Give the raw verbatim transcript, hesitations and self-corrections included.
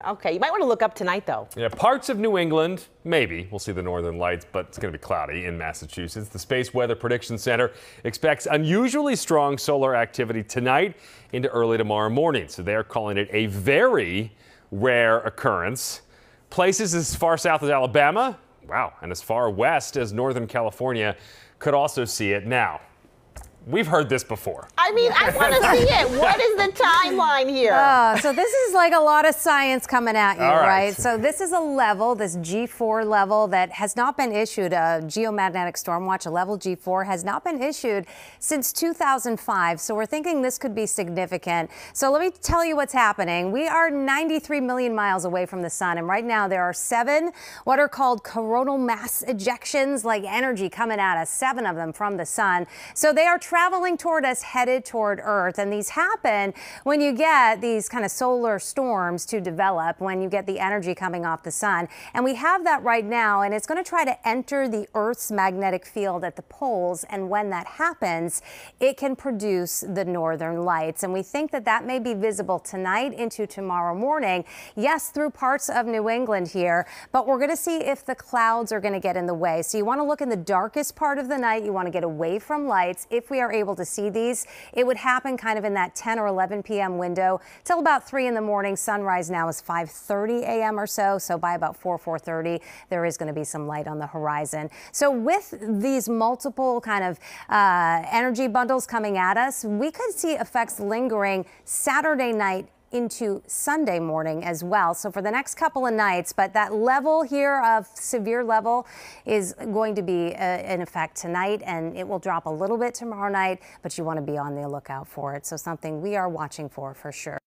Okay, you might want to look up tonight, though. Yeah, parts of New England, maybe. We'll see the northern lights, but it's going to be cloudy in Massachusetts. The Space Weather Prediction Center expects unusually strong solar activity tonight into early tomorrow morning. So they are calling it a very rare occurrence. Places as far south as Alabama, wow, and as far west as Northern California could also see it now. We've heard this before. I mean, I want to see it. What is the timeline here? Uh, so this is like a lot of science coming at you, All right. right? So this is a level, this G four level that has not been issued, a geomagnetic storm watch, a level G four, has not been issued since two thousand five. So we're thinking this could be significant. So let me tell you what's happening. We are ninety-three million miles away from the sun, and right now there are seven what are called coronal mass ejections, like energy coming at us, seven of them from the sun. So they are traveling toward us, headed toward Earth. And these happen when you get these kind of solar storms to develop, when you get the energy coming off the sun. And we have that right now, and it's going to try to enter the Earth's magnetic field at the poles. And when that happens, it can produce the northern lights. And we think that that may be visible tonight into tomorrow morning. Yes, through parts of New England here, but we're going to see if the clouds are going to get in the way. So you want to look in the darkest part of the night. You want to get away from lights. If we are able to see these, it would happen kind of in that ten or eleven p m window till about three in the morning. Sunrise now is five thirty a m or so. So by about four, four thirty, there is going to be some light on the horizon. So with these multiple kind of uh, energy bundles coming at us, we could see effects lingering Saturday night into Sunday morning as well. So for the next couple of nights, but that level here of severe level is going to be uh, in effect tonight, and it will drop a little bit tomorrow night, but you want to be on the lookout for it. So something we are watching for for sure.